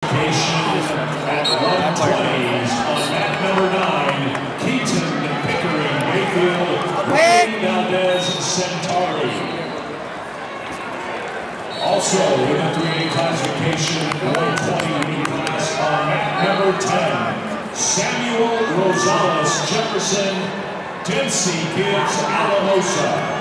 classification at 120s on mat number 9, Keaton, Pickering, Mayfield, Valdez, Centauri. Also in the 3A classification, 120 class on mat number 10, Samuel Rosales, Jefferson, Dempsey, Gibbs, Alamosa.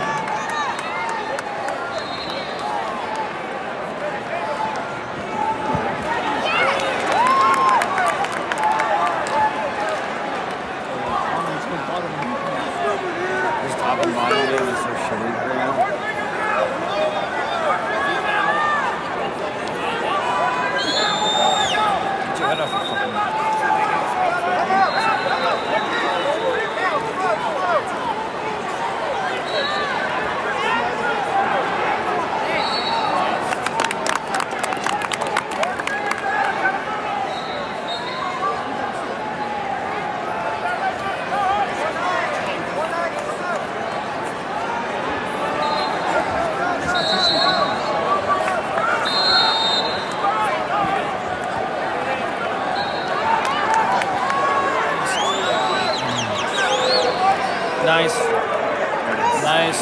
Nice. Nice.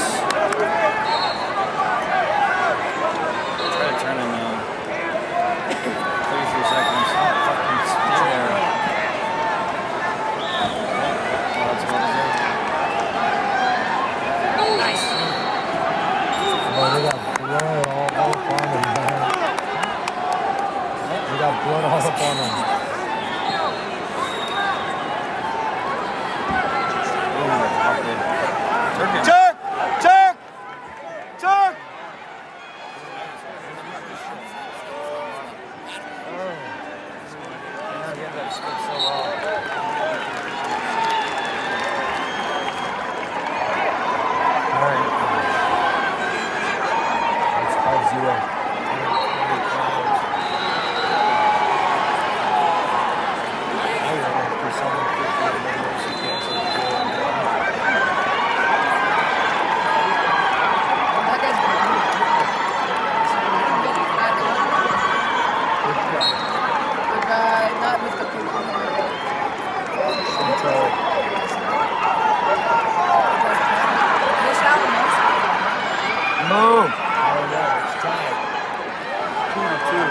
Try to turn in 33 seconds. Fucking stay there. Nice. Oh, they got blood all up on them, man. They got blood all up on them. Turk! Turk! Turk! Alright. It's 5-0. Move! Oh, yeah, it's tied. 2-2.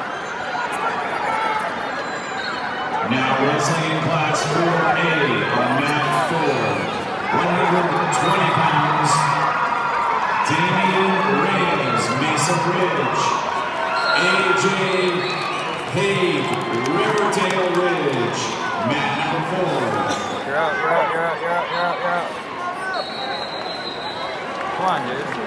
Now wrestling in class 4A on mat 4, 120 pounds, Damian Reyes, Mesa Bridge, AJ Haig, Riverdale Ridge, mat number 4. You're out. Come on, dude.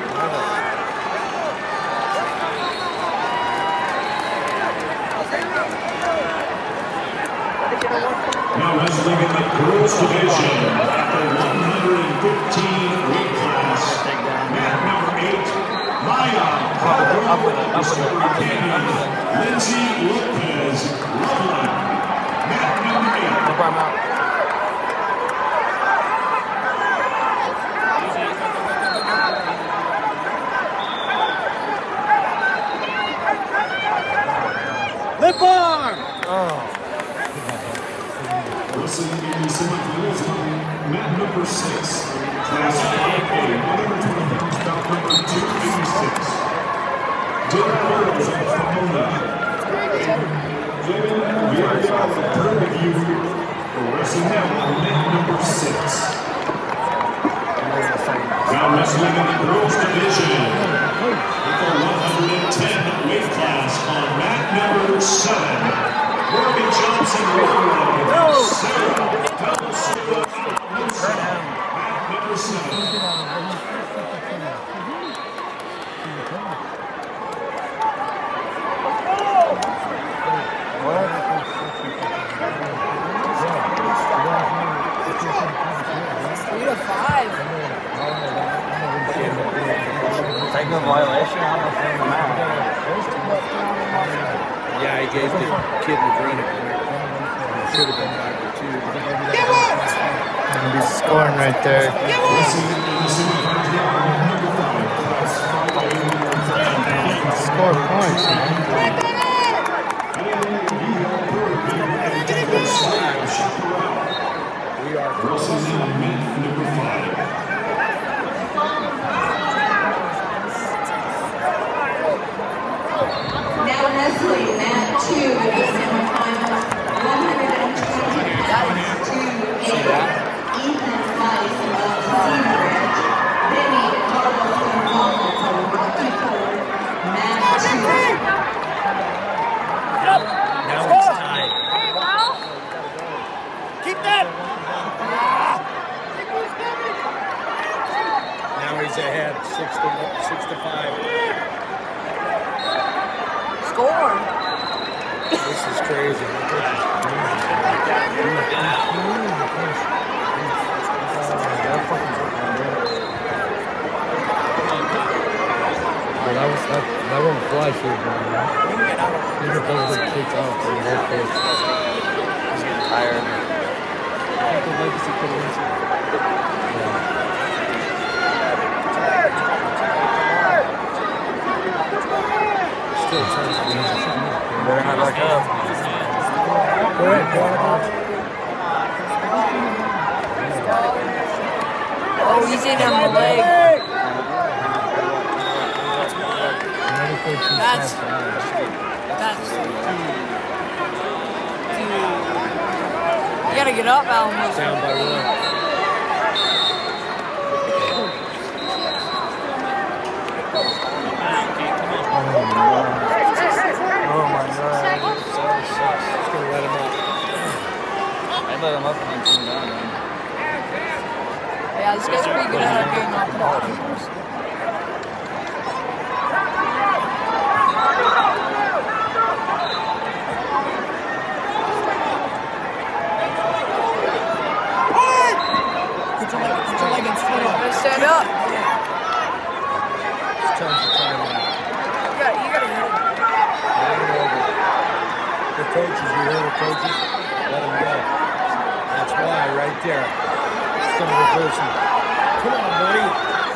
Now wrestling in the girls division at the 115 weight class, mat number 8, Maya Lindsay Lopez, Loveland, mat number 8. Lip arm! Oh. Wrestling in the semifinals on mat number 6, class 5A, 120 pounds, bout number 286. Dylan Burrows of Pomona. Women, Villarreal of Purdue. Wrestling now on mat number 6. Now wrestling in the girls division at the 110 weight class on mat number 7. Morgan Johnson, Sarah Del Silva, mat number 7. Technical violation on the thing. Yeah, he gave the kid the green. Should have been 5-2. Gonna be scoring right there. Score points, man. This is crazy. That won't fly through, bro. These are both big kids out there. They're kids. He's getting tired. I think the legacy could answer. Yeah. Still trying to win. Better not back up. Go ahead, go ahead. Oh, he's in on the leg. That's you gotta get up, Alan. Down by one. Oh my god. Just gonna let him up. I'd let him up and then turn him down, man. Yeah, this guy's pretty good at getting off the ball. Stand up. It's time for time out. You gotta hit him. Let him over. The coaches, you hear the coaches? Let him go. That's why, right there. It's gonna reverse him. Come on, buddy.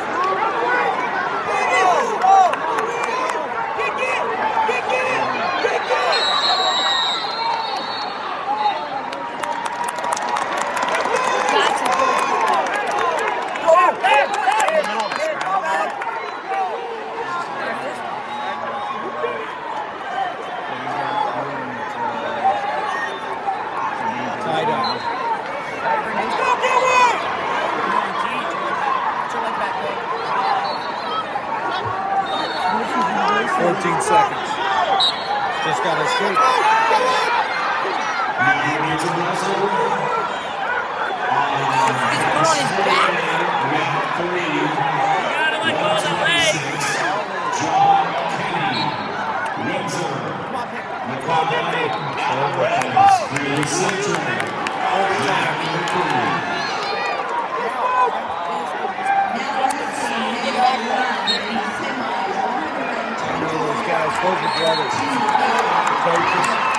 Tied up. 14 seconds. Just got to shoot. He's put on his back. Those guys, those are brothers. Coaches.